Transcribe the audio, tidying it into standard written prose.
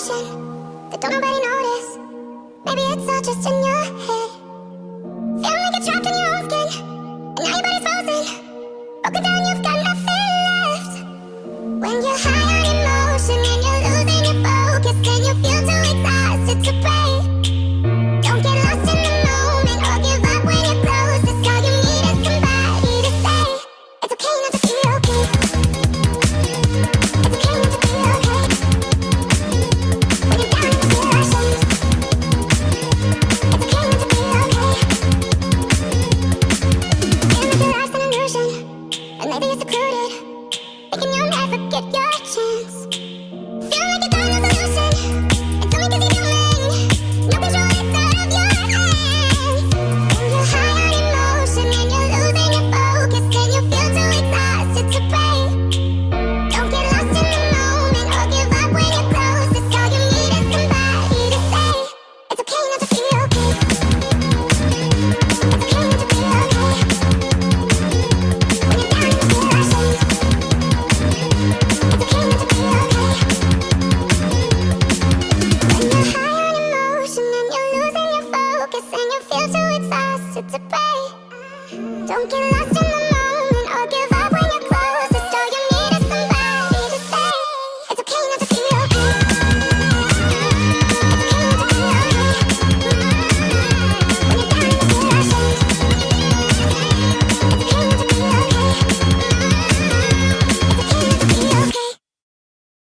emotion that don't nobody notice. Maybe it's all just in your head. Feeling like you're trapped in your own skin, and now your body's frozen. Broken down, you've got nothing left. When you're high on emotion and you're losing your focus, and you feel too exhausted to pray. Don't get lost in the moment or give up when you're closest. All you need is somebody to say it's okay not to be okay. It's okay not to be okay. When you're down and you feel ashamed, it's okay not to be okay. Feeling like your life's an illusion, and maybe you're secluded, thinking you'll never get your chance. Feeling like you got no solution, it's only 'cause you're human. No control, it's out of your hands. When you're high on emotion and you're losing your focus, and you feel too exhausted to pray. Don't get lost in the moment or give up when you're closest. All you need is somebody to say it's okay not to be okay. It's okay not to be okay. When you're down and you feel ashamed, it's okay not to be okay. When you're high on emotion and you're losing your focus, and you feel too exhausted to pray. Don't get lost in the